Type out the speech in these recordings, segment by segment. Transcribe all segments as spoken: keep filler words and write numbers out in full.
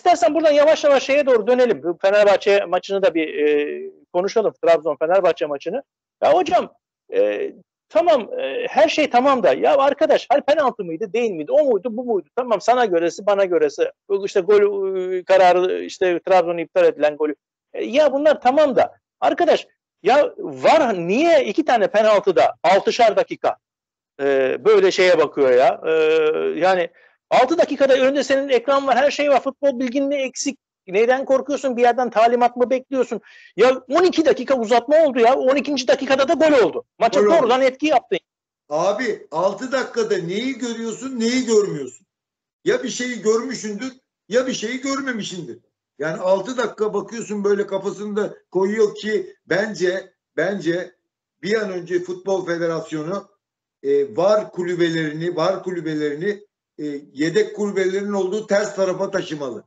istersen buradan yavaş yavaş şeye doğru dönelim. Bu Fenerbahçe maçını da bir e, konuşalım. Trabzon-Fenerbahçe maçını. Ya hocam e, tamam e, her şey tamam da ya arkadaş hani penaltı mıydı değil miydi? O muydu bu muydu? Tamam sana göresi bana göresi. İşte gol e, kararı işte Trabzon'u iptal edilen golü. E, ya bunlar tamam da arkadaş ya var niye iki tane penaltıda altışar dakika e, böyle şeye bakıyor ya. E, yani altı dakikada önünde senin ekran var, her şey var. Futbol bilgin ne eksik? Neyden korkuyorsun? Bir yerden talimat mı bekliyorsun? Ya on iki dakika uzatma oldu ya. on ikinci dakikada da gol oldu. Maça gol doğrudan oldu. Etki yaptı. Abi altı dakikada neyi görüyorsun, neyi görmüyorsun? Ya bir şeyi görmüşsündür ya bir şeyi görmemişsindir. Yani altı dakika bakıyorsun böyle kafasında koyuyor ki bence bence bir an önce Futbol Federasyonu e, var kulübelerini var kulübelerini e, yedek kulübelerin olduğu ters tarafa taşımalı.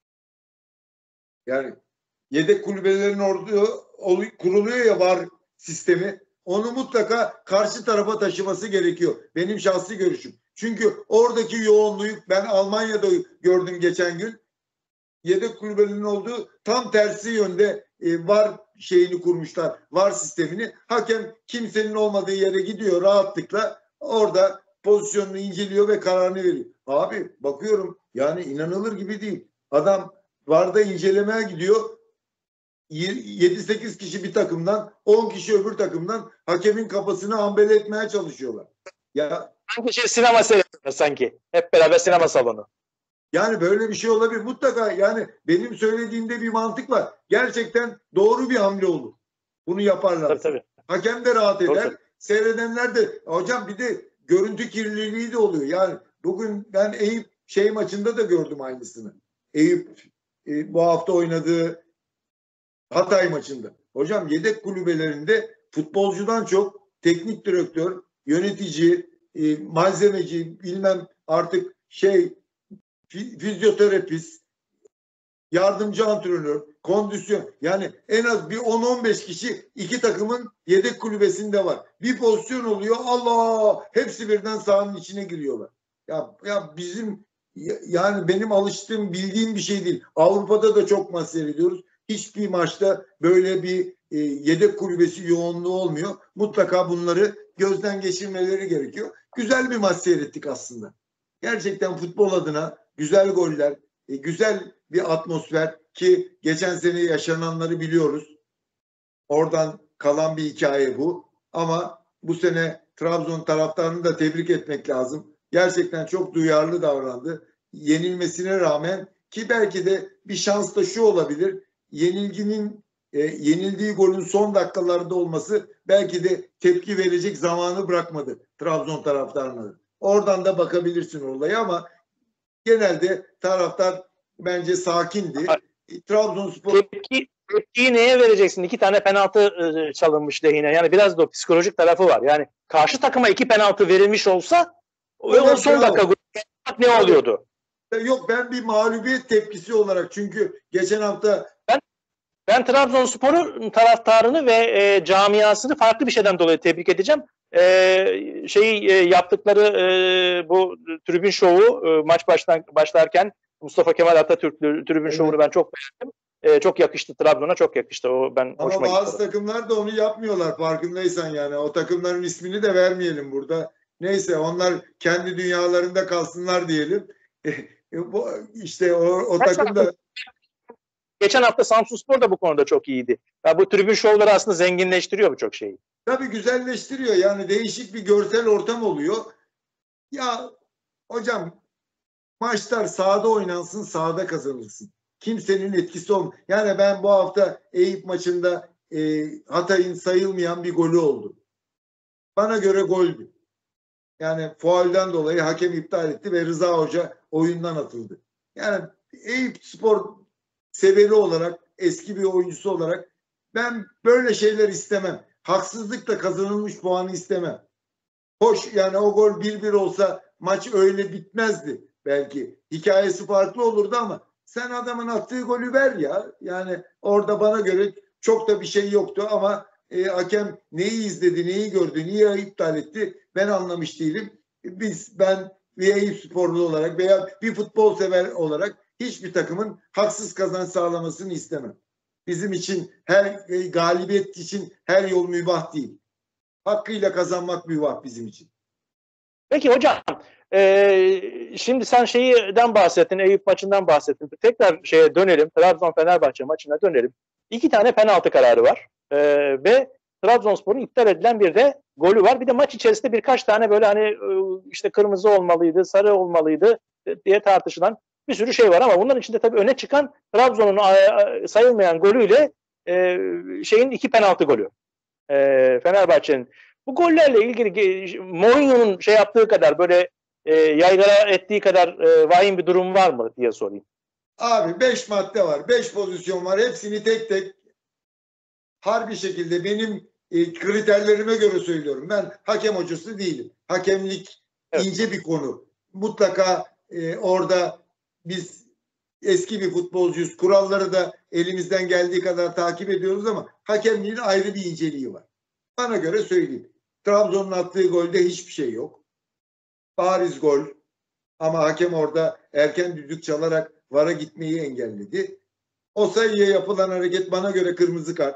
Yani yedek kulübelerin olduğu kuruluyor ya var sistemi. Onu mutlaka karşı tarafa taşıması gerekiyor. Benim şahsi görüşüm. Çünkü oradaki yoğunluğu ben Almanya'da gördüm geçen gün. Yedek kulübelerinin olduğu tam tersi yönde e, var şeyini kurmuşlar. Var sistemini. Hakem kimsenin olmadığı yere gidiyor rahatlıkla. Orada pozisyonunu inceliyor ve kararını veriyor. Abi bakıyorum yani inanılır gibi değil. Adam varda incelemeye gidiyor. yedi sekiz kişi bir takımdan, on kişi öbür takımdan hakemin kafasını ambele etmeye çalışıyorlar. Ya sanki şey sinema seyrediyor sanki. Hep beraber sinema salonu. Yani böyle bir şey olabilir. Mutlaka yani benim söylediğimde bir mantık var. Gerçekten doğru bir hamle olur. Bunu yaparlar. Tabii, tabii. Hakem de rahat eder. Tabii. Seyredenler de hocam bir de görüntü kirliliği de oluyor. Yani bugün ben Eyüp şey maçında da gördüm aynısını. Eyüp e, bu hafta oynadığı Hatay maçında. Hocam yedek kulübelerinde futbolcudan çok teknik direktör, yönetici, e, malzemeci, bilmem artık şey fizyoterapist, yardımcı antrenör, kondisyon yani en az bir on on beş kişi iki takımın yedek kulübesinde var. Bir pozisyon oluyor Allah hepsi birden sahanın içine giriyorlar. Ya, ya bizim yani benim alıştığım bildiğim bir şey değil. Avrupa'da da çok maç seyrediyoruz. Hiçbir maçta böyle bir e, yedek kulübesi yoğunluğu olmuyor. Mutlaka bunları gözden geçirmeleri gerekiyor. Güzel bir maç seyrettik aslında. Gerçekten futbol adına güzel goller, e, güzel bir atmosfer ki geçen sene yaşananları biliyoruz. Oradan kalan bir hikaye bu. Ama bu sene Trabzon taraftarını da tebrik etmek lazım. Gerçekten çok duyarlı davrandı. Yenilmesine rağmen ki belki de bir şans da şu olabilir. Yenilginin e, yenildiği golün son dakikalarda olması belki de tepki verecek zamanı bırakmadı Trabzon taraftarına. Oradan da bakabilirsin olaya ama genelde taraftar bence sakindi. Trabzonspor tepki, tepkiyi neye vereceksin? İki tane penaltı e, çalınmış lehine. Yani biraz da o psikolojik tarafı var. Yani karşı takıma iki penaltı verilmiş olsa ve o son dakika ne oluyordu? Yok ben bir mağlubiyet tepkisi olarak çünkü geçen hafta ben ben Trabzonspor'un taraftarını ve e, camiasını farklı bir şeyden dolayı tebrik edeceğim. E, şeyi e, yaptıkları e, bu tribün şovu e, maç baştan başlarken Mustafa Kemal Atatürk tribün evet. şovunu ben çok beğendim. E, çok yakıştı Trabzon'a çok yakıştı. O ben ama bazı gitti. Takımlar da onu yapmıyorlar farkındaysan yani. O takımların ismini de vermeyelim burada. Neyse onlar kendi dünyalarında kalsınlar diyelim. Bu işte o, o takım da geçen hafta Samsunspor da bu konuda çok iyiydi. Ya bu tribün şovları aslında zenginleştiriyor birçok şeyi. Tabii güzelleştiriyor. Yani değişik bir görsel ortam oluyor. Ya hocam maçlar sahada oynansın, sahada kazanılsın. Kimsenin etkisi olmuyor. Yani ben bu hafta Eyüp maçında e, Hatay'ın sayılmayan bir golü oldu. Bana göre goldü. Yani faulden dolayı hakem iptal etti ve Rıza Hoca oyundan atıldı. Yani Eyüp Spor severi olarak, eski bir oyuncusu olarak ben böyle şeyler istemem. Haksızlıkla kazanılmış puanı istemem. Hoş yani o gol bir bir olsa maç öyle bitmezdi belki. Hikayesi farklı olurdu ama sen adamın attığı golü ver ya. Yani orada bana göre çok da bir şey yoktu ama e, hakem neyi izledi, neyi gördü, niye iptal etti ben anlamış değilim. Biz, ben bir Eyüp sporlu olarak veya bir futbol sever olarak hiçbir takımın haksız kazanç sağlamasını istemem. Bizim için her galibiyet için her yol mübah değil. Hakkıyla kazanmak mübah bizim için. Peki hocam, e, şimdi sen şeyden bahsettin, Eyüp maçından bahsettin. Tekrar şeye dönelim, Trabzon-Fenerbahçe maçına dönelim. İki tane penaltı kararı var e, ve Trabzonspor'un iptal edilen bir de golü var. Bir de maç içerisinde birkaç tane böyle hani işte kırmızı olmalıydı, sarı olmalıydı diye tartışılan bir sürü şey var ama bunların içinde tabii öne çıkan Trabzon'un sayılmayan golüyle e, şeyin iki penaltı golü. E, Fenerbahçe'nin. Bu gollerle ilgili Mourinho'nun şey yaptığı kadar böyle e, yaygara ettiği kadar e, vahim bir durum var mı diye sorayım. Abi beş madde var, beş pozisyon var. Hepsini tek tek harbi şekilde benim e, kriterlerime göre söylüyorum. Ben hakem hocası değilim. Hakemlik evet. ince bir konu. Mutlaka e, orada biz eski bir futbolcuyuz. Kuralları da elimizden geldiği kadar takip ediyoruz ama hakemliğin ayrı bir inceliği var. Bana göre söyleyeyim. Trabzon'un attığı golde hiçbir şey yok. Bariz gol ama hakem orada erken düdük çalarak VAR'a gitmeyi engelledi. O sayıya yapılan hareket bana göre kırmızı kart.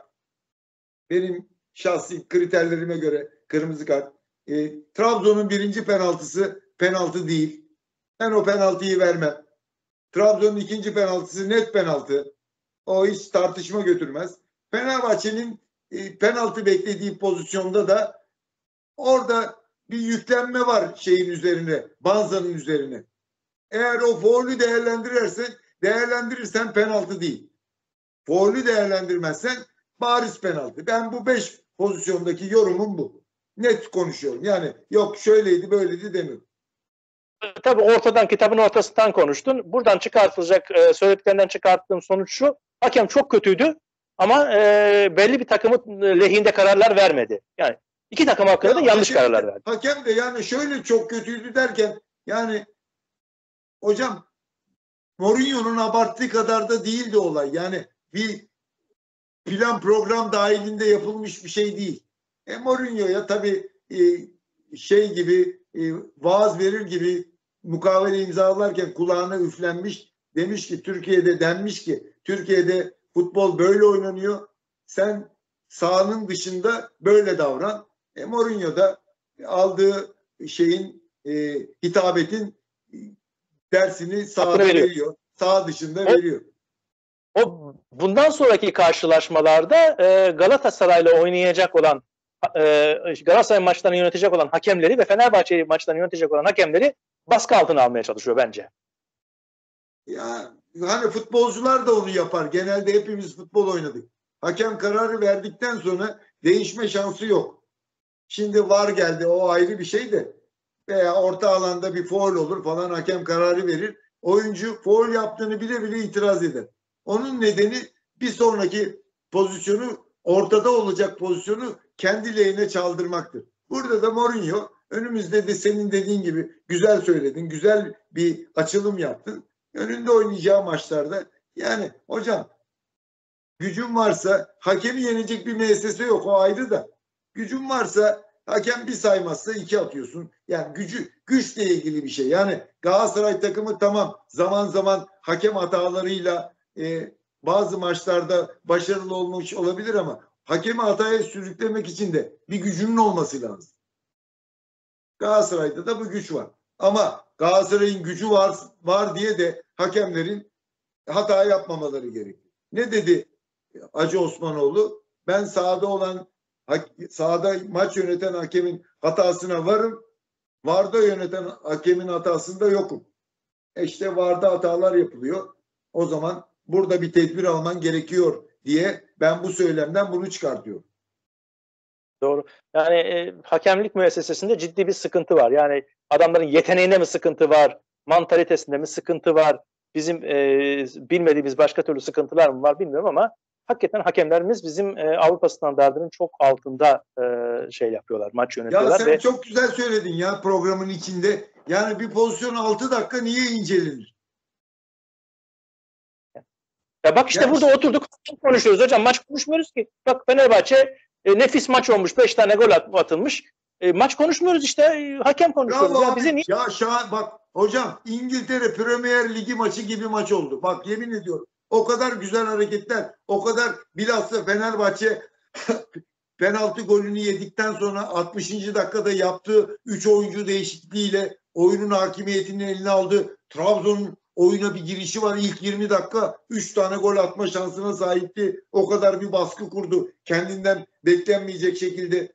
Benim şahsi kriterlerime göre kırmızı kart. E, Trabzon'un birinci penaltısı penaltı değil. Ben o penaltıyı vermem. Trabzon'un ikinci penaltısı net penaltı. O hiç tartışma götürmez. Fenerbahçe'nin e, penaltı beklediği pozisyonda da orada bir yüklenme var şeyin üzerine, Banza'nın üzerine. Eğer o faulü değerlendirirsen, değerlendirirsen penaltı değil. Faulü değerlendirmezsen bariz penaltı. Ben bu beş pozisyondaki yorumum bu. Net konuşuyorum. Yani yok şöyleydi böyleydi demiyorum. Tabii ortadan, kitabın ortasından konuştun. Buradan çıkartılacak, e, söylediklerinden çıkarttığım sonuç şu. Hakem çok kötüydü ama e, belli bir takımın lehinde kararlar vermedi. Yani iki takım hakkında da yanlış hakem, kararlar verdi. Hakem de yani şöyle çok kötüydü derken yani hocam Mourinho'nun abarttığı kadar da değildi olay. Yani bir plan program dahilinde yapılmış bir şey değil. E Mourinho'ya tabii e, şey gibi e, vaaz verir gibi mukavele imzalarken kulağına üflenmiş, demiş ki Türkiye'de denmiş ki Türkiye'de futbol böyle oynanıyor. Sen sahanın dışında böyle davran. E Mourinho da aldığı şeyin e, hitabetin dersini sahada veriyor. veriyor. Saha dışında o, veriyor. O bundan sonraki karşılaşmalarda e, Galatasaray'la oynayacak olan e, Galatasaray maçlarını yönetecek olan hakemleri ve Fenerbahçe maçlarını yönetecek olan hakemleri baskı altına almaya çalışıyor bence. Ya hani futbolcular da onu yapar. Genelde hepimiz futbol oynadık. Hakem kararı verdikten sonra değişme şansı yok. Şimdi VAR geldi, o ayrı bir şey de veya orta alanda bir faul olur falan, hakem kararı verir. Oyuncu faul yaptığını bile bile itiraz eder. Onun nedeni bir sonraki pozisyonu, ortada olacak pozisyonu kendi lehine çaldırmaktır. Burada da Mourinho önümüzde de senin dediğin gibi güzel söyledin, güzel bir açılım yaptın. Önünde oynayacağı maçlarda yani hocam gücün varsa, hakemi yenecek bir müessese yok, o ayrı da. Gücün varsa hakem bir saymazsa iki atıyorsun. Yani gücü, güçle ilgili bir şey. Yani Galatasaray takımı tamam zaman zaman hakem hatalarıyla e, bazı maçlarda başarılı olmuş olabilir ama hakemi hataya sürüklemek için de bir gücünün olması lazım. Galatasaray'da da bu güç var. Ama Galatasaray'ın gücü var, var diye de hakemlerin hata yapmamaları gerekiyor. Ne dedi Hacı Osmanoğlu? Ben sahada olan, sahada maç yöneten hakemin hatasına varım, VAR'da yöneten hakemin hatasında yokum. E işte VAR'da hatalar yapılıyor. O zaman burada bir tedbir alman gerekiyor diye ben bu söylemden bunu çıkartıyorum. Doğru. Yani e, hakemlik müessesesinde ciddi bir sıkıntı var. Yani adamların yeteneğinde mi sıkıntı var, mantalitesinde mi sıkıntı var, bizim e, bilmediğimiz başka türlü sıkıntılar mı var bilmiyorum ama hakikaten hakemlerimiz bizim e, Avrupa standartının çok altında e, şey yapıyorlar, maç yönetiyorlar. Ya sen ve... çok güzel söyledin ya programın içinde. Yani bir pozisyon altı dakika niye incelenir? Ya bak işte ya burada işte... oturduk konuşuyoruz hocam, maç konuşmuyoruz ki. Bak Fenerbahçe e, nefis maç olmuş, beş tane gol atılmış. E, maç konuşmuyoruz işte, e, hakem konuşuyoruz. Bravo ya abi. bize niye? Ya şahan, bak Hocam İngiltere Premier Ligi maçı gibi maç oldu. Bak yemin ediyorum. O kadar güzel hareketler, o kadar bilhassa Fenerbahçe penaltı golünü yedikten sonra altmışıncı dakikada yaptığı üç oyuncu değişikliğiyle oyunun hakimiyetini eline aldı. Trabzon'un oyuna bir girişi var. İlk yirmi dakika üç tane gol atma şansına sahipti. O kadar bir baskı kurdu. Kendinden beklenmeyecek şekilde.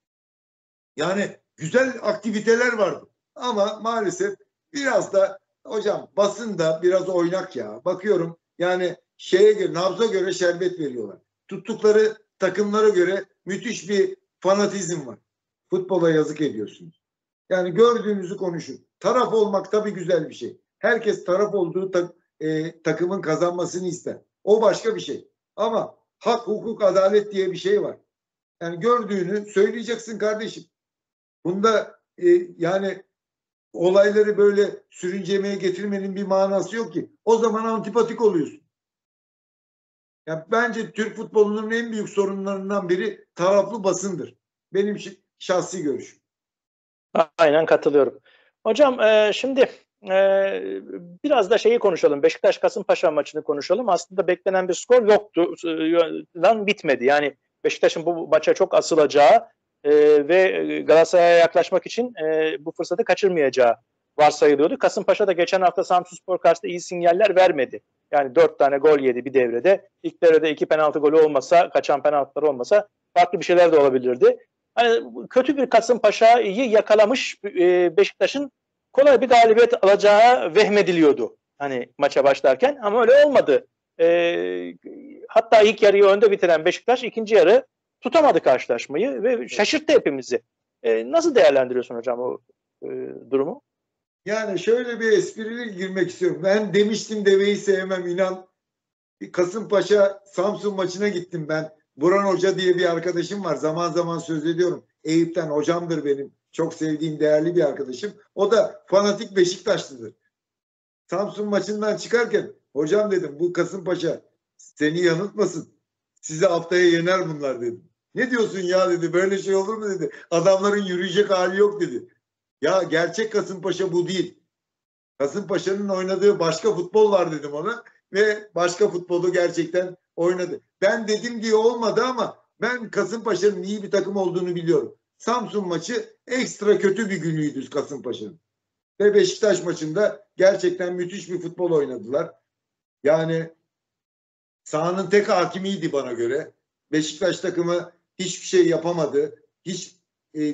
Yani güzel aktiviteler vardı. Ama maalesef biraz da hocam basın da biraz oynak ya. Bakıyorum yani şeye göre, nabza göre şerbet veriyorlar. Tuttukları takımlara göre müthiş bir fanatizm var. Futbola yazık ediyorsunuz. Yani gördüğünüzü konuşun. Taraf olmak tabii güzel bir şey. Herkes taraf olduğu ta, e, takımın kazanmasını ister. O başka bir şey. Ama hak, hukuk, adalet diye bir şey var. Yani gördüğünü söyleyeceksin kardeşim. Bunda e, yani olayları böyle sürüncemeye getirmenin bir manası yok ki. O zaman antipatik oluyorsun. Yani bence Türk futbolunun en büyük sorunlarından biri taraflı basındır. Benim şahsi görüşüm. Aynen katılıyorum. Hocam e, şimdi e, biraz da şeyi konuşalım. Beşiktaş-Kasımpaşa maçını konuşalım. Aslında beklenen bir skor yoktu. Lan bitmedi. Yani Beşiktaş'ın bu maça çok asılacağı e, ve Galatasaray'a yaklaşmak için e, bu fırsatı kaçırmayacağı varsayılıyordu. Kasımpaşa da geçen hafta Samsunspor karşısında iyi sinyaller vermedi. Yani dört tane gol yedi bir devrede. İlk devrede iki penaltı golü olmasa, kaçan penaltılar olmasa farklı bir şeyler de olabilirdi. Hani kötü bir Kasımpaşa'yı yakalamış e, Beşiktaş'ın kolay bir galibiyet alacağı vehmediliyordu. Hani maça başlarken ama öyle olmadı. E, hatta ilk yarıyı önde bitiren Beşiktaş ikinci yarı tutamadı karşılaşmayı ve şaşırttı hepimizi. E, nasıl değerlendiriyorsun hocam o e, durumu? Yani şöyle bir esprili girmek istiyorum. Ben demiştim deveyi sevmem inan. Kasımpaşa Samsun maçına gittim ben. Buran Hoca diye bir arkadaşım var. Zaman zaman söz ediyorum. Eyüp'ten hocamdır benim. Çok sevdiğim değerli bir arkadaşım. O da fanatik Beşiktaşlıdır. Samsun maçından çıkarken hocam dedim bu Kasımpaşa seni yanıltmasın. Sizi haftaya yener bunlar dedim. Ne diyorsun ya dedi. Böyle şey olur mu dedi. Adamların yürüyecek hali yok dedi. Ya gerçek Kasımpaşa bu değil. Kasımpaşa'nın oynadığı başka futbol var dedim ona ve başka futbolu gerçekten oynadı. Ben dedim diye olmadı ama ben Kasımpaşa'nın iyi bir takım olduğunu biliyorum. Samsun maçı ekstra kötü bir günüydü Kasımpaşa'nın. Ve Beşiktaş maçında gerçekten müthiş bir futbol oynadılar. Yani sahanın tek hakimiydi bana göre. Beşiktaş takımı hiçbir şey yapamadı. Hiç e,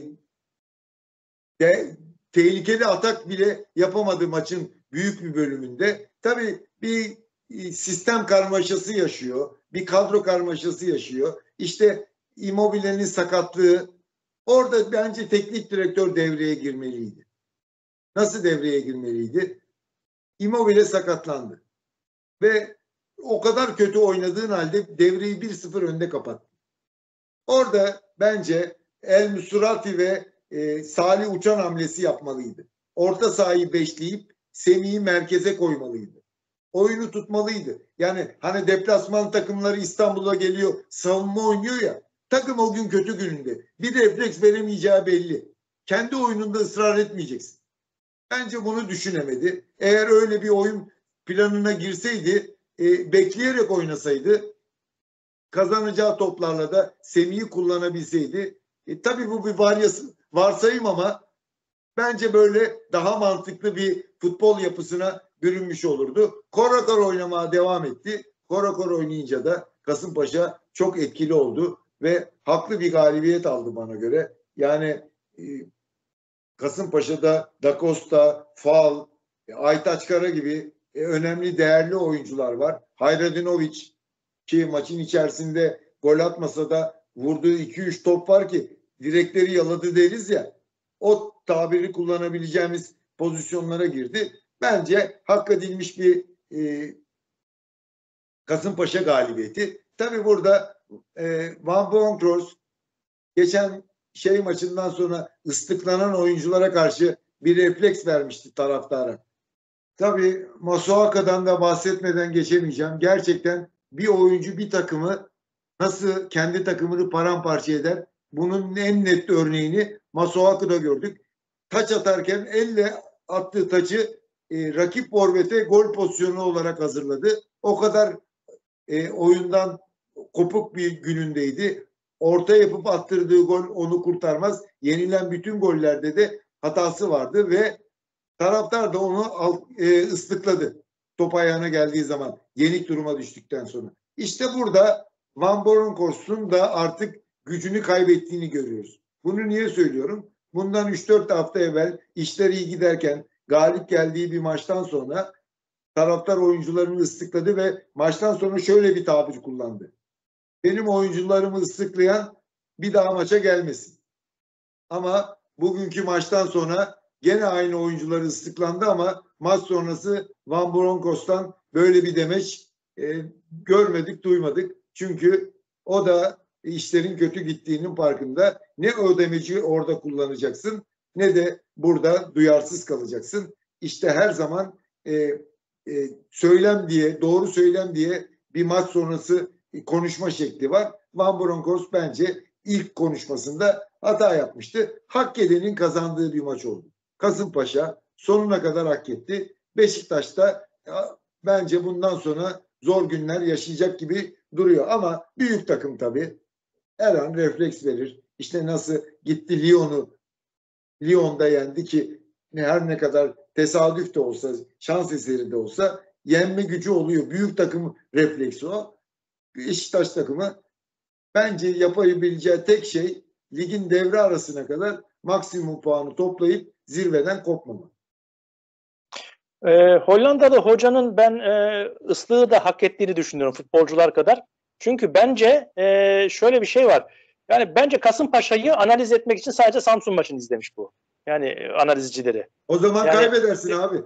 de, tehlikeli atak bile yapamadı maçın büyük bir bölümünde. Tabii bir sistem karmaşası yaşıyor. Bir kadro karmaşası yaşıyor. İşte Immobile'nin sakatlığı orada bence teknik direktör devreye girmeliydi. Nasıl devreye girmeliydi? Immobile sakatlandı. Ve o kadar kötü oynadığın halde devreyi bir sıfır önde kapattı. Orada bence El Musurati ve e, Salih Uçan hamlesi yapmalıydı. Orta sahayı beşleyip Semih'i merkeze koymalıydı. Oyunu tutmalıydı. Yani hani deplasman takımları İstanbul'a geliyor, savunma oynuyor ya. Takım o gün kötü gününde. Bir refleks veremeyeceği belli. Kendi oyununda ısrar etmeyeceksin. Bence bunu düşünemedi. Eğer öyle bir oyun planına girseydi, e, bekleyerek oynasaydı, kazanacağı toplarla da Semih'i kullanabilseydi. E, tabii bu bir varyası, varsayım ama bence böyle daha mantıklı bir futbol yapısına bürünmüş olurdu. Kora kora oynamaya devam etti. Kora kora oynayınca da Kasımpaşa çok etkili oldu ve haklı bir galibiyet aldı bana göre. Yani e, Kasımpaşa'da Da Costa, Fal, e, Aytaç Kara gibi e, önemli değerli oyuncular var. Hayradinovic ki maçın içerisinde gol atmasa da vurduğu iki üç top var ki direkleri yaladı deriz ya. O tabiri kullanabileceğimiz pozisyonlara girdi. Bence hak edilmiş bir e, Kasımpaşa galibiyeti. Tabii burada e, Van Bronckhorst geçen şey maçından sonra ıslıklanan oyunculara karşı bir refleks vermişti taraftara. Tabii Masuaka'dan da bahsetmeden geçemeyeceğim. Gerçekten bir oyuncu bir takımı nasıl kendi takımını paramparça eder? Bunun en net örneğini Masuaka'da gördük. Taç atarken elle attığı taçı e, rakip forvete gol pozisyonu olarak hazırladı. O kadar e, oyundan kopuk bir günündeydi. Orta yapıp attırdığı gol onu kurtarmaz. Yenilen bütün gollerde de hatası vardı ve taraftar da onu e, ıslıkladı. Top ayağına geldiği zaman, yenik duruma düştükten sonra. İşte burada Van Bronckhorst'un da artık gücünü kaybettiğini görüyoruz. Bunu niye söylüyorum? Bundan üç dört hafta evvel işler iyi giderken galip geldiği bir maçtan sonra taraftar oyuncularını ıslıkladı ve maçtan sonra şöyle bir tabir kullandı. Benim oyuncularımı ıslıklayan bir daha maça gelmesin. Ama bugünkü maçtan sonra gene aynı oyuncuları ıslıklandı ama maç sonrası Van Bronckhorst'tan böyle bir demeç e, görmedik, duymadık. Çünkü o da işlerin kötü gittiğinin farkında. Ne o demeci orada kullanacaksın ne de burada duyarsız kalacaksın. İşte her zaman e, e, söylem diye, doğru söylem diye bir maç sonrası konuşma şekli var. Van Bronckhorst bence ilk konuşmasında hata yapmıştı. Hak edenin kazandığı bir maç oldu. Kasımpaşa sonuna kadar hak etti. Beşiktaş'ta ya, bence bundan sonra zor günler yaşayacak gibi duruyor. Ama büyük takım tabii. Her an refleks verir. İşte nasıl gitti Lyon'u Lyon'da yendi ki her ne kadar tesadüf de olsa, şans eseri de olsa yenme gücü oluyor. Büyük takım refleksi o. Beşiktaş takımı bence yapabileceği tek şey ligin devre arasına kadar maksimum puanı toplayıp zirveden kopmamak. Ee, Hollandalı hocanın ben e, ıslığı da hak ettiğini düşünüyorum futbolcular kadar. Çünkü bence e, şöyle bir şey var. Yani bence Kasımpaşa'yı analiz etmek için sadece Samsun maçını izlemiş bu. Yani e, analizcileri. O zaman yani, kaybedersin abi.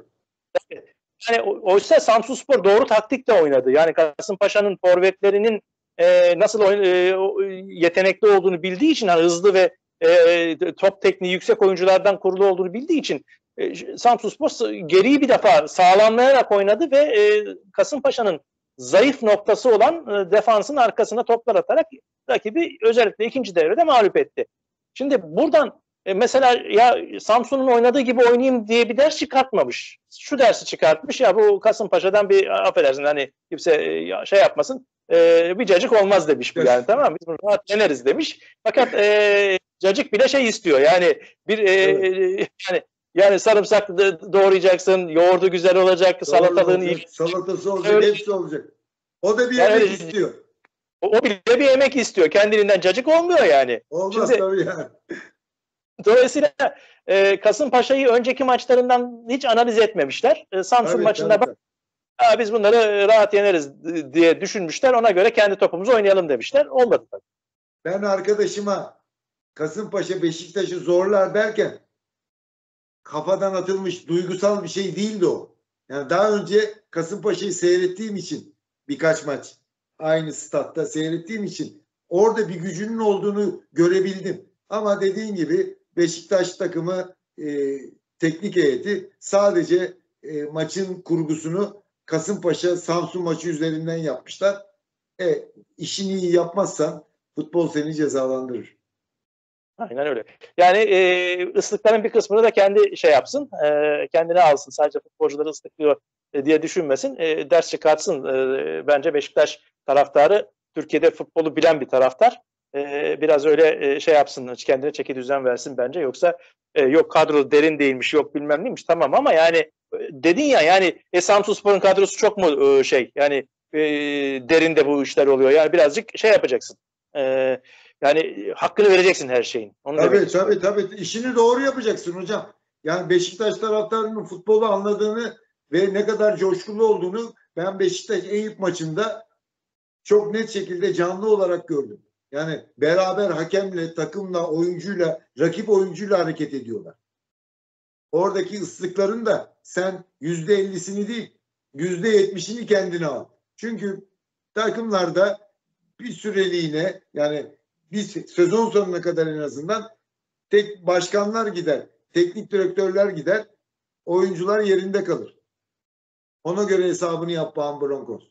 Yani oysa Samsunspor doğru taktikle oynadı. Yani Kasımpaşa'nın forvetlerinin e, nasıl oyun, e, yetenekli olduğunu bildiği için, yani hızlı ve e, top tekniği yüksek oyunculardan kurulu olduğunu bildiği için e, Samsunspor geriyi bir defa sağlamlayarak oynadı ve e, Kasımpaşa'nın zayıf noktası olan e, defansın arkasına toplar atarak rakibi özellikle ikinci devrede mağlup etti. Şimdi buradan e, mesela ya Samsun'un oynadığı gibi oynayayım diye bir ders çıkartmamış. Şu dersi çıkartmış, ya bu Kasımpaşa'dan bir affedersin hani kimse e, şey yapmasın e, bir cacık olmaz demiş bu, yani tamam mı? Biz bunu rahat yeneriz demiş. Fakat e, cacık bile şey istiyor, yani bir e, evet. yani yani sarımsak doğrayacaksın, yoğurdu güzel olacak, Doğru salatalığın olacak, iyi. salatası olacak, öyle, hepsi olacak. O da bir yani yemek öyle, istiyor. O, o bile bir yemek istiyor. Kendiliğinden cacık olmuyor yani. Olmaz Şimdi, tabii yani. Dolayısıyla e, Kasımpaşa'yı önceki maçlarından hiç analiz etmemişler. E, Samsun Tabii, maçında tabii, bak, biz bunları rahat yeneriz diye düşünmüşler. Ona göre kendi topumuzu oynayalım demişler. Olmadı tabii. Ben arkadaşıma Kasımpaşa Beşiktaş'ı zorlar derken kafadan atılmış duygusal bir şey değildi o. Yani daha önce Kasımpaşa'yı seyrettiğim için birkaç maç aynı statta seyrettiğim için orada bir gücünün olduğunu görebildim. Ama dediğin gibi Beşiktaş takımı e, teknik heyeti sadece e, maçın kurgusunu Kasımpaşa Samsun maçı üzerinden yapmışlar. E, işini iyi yapmazsan futbol seni cezalandırır. Aynen öyle. Yani e, ıslıkların bir kısmını da kendi şey yapsın, e, kendine alsın. Sadece futbolcuları ıslıklıyor e, diye düşünmesin. E, ders çıkartsın. E, bence Beşiktaş taraftarı Türkiye'de futbolu bilen bir taraftar. E, biraz öyle e, şey yapsın, kendine çeki düzen versin bence. Yoksa e, yok kadro derin değilmiş, yok bilmem neymiş, tamam ama yani e, dedin ya, yani e, Samsunspor'un kadrosu çok mu e, şey, yani e, derinde bu işler oluyor. Yani birazcık şey yapacaksın. E, Yani hakkını vereceksin her şeyin. Onu tabii tabii tabii. İşini doğru yapacaksın hocam. Yani Beşiktaş taraftarının futbolu anladığını ve ne kadar coşkulu olduğunu ben Beşiktaş Eyüp maçında çok net şekilde canlı olarak gördüm. Yani beraber hakemle, takımla, oyuncuyla, rakip oyuncuyla hareket ediyorlar. Oradaki ıslıkların da sen yüzde ellisini değil, yüzde yetmişini kendine al. Çünkü takımlarda bir süreliğine, yani bir sezon sonuna kadar en azından tek başkanlar gider, teknik direktörler gider, oyuncular yerinde kalır. Ona göre hesabını yap Van Bronckhorst.